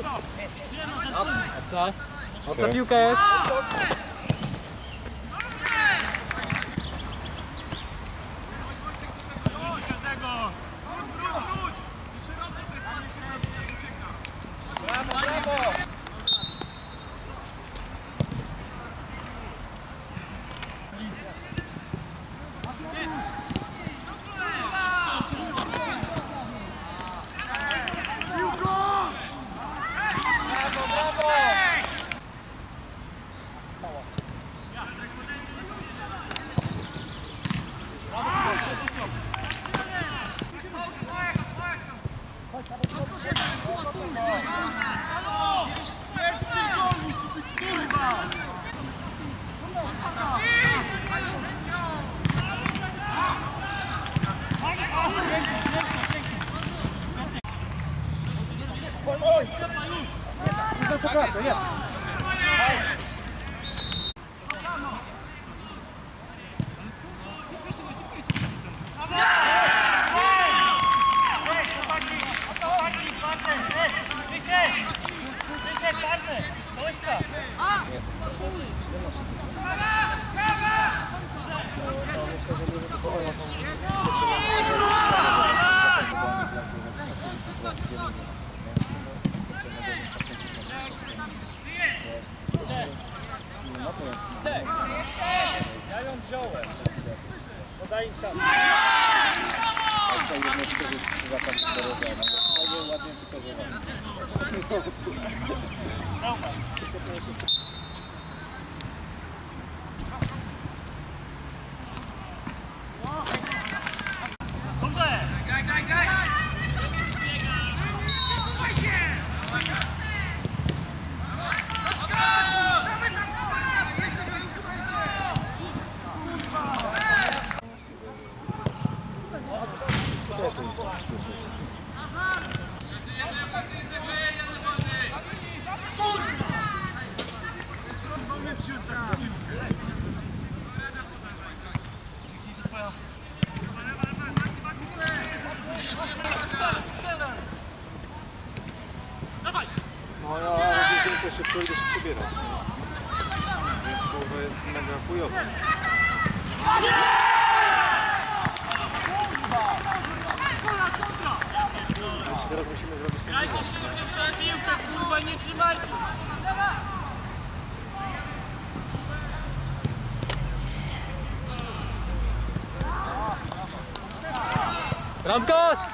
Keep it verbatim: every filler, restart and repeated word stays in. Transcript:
Dobra piłka jest. Ja ją wziąłem. Podaj im tam. Patrzę jedno przeżyć zakaz zdrowia. No ładnie tylko zobacz. Dobrze! Graj, graj, graj! No ja robię zdjęcia szybko i idę się przebierać. Więc połowa jest mega chujowa. Znaczy teraz musimy zrobić ten Grajcie szybciej przed piłkę, kurwa, nie trzymajcie! Bramkarz!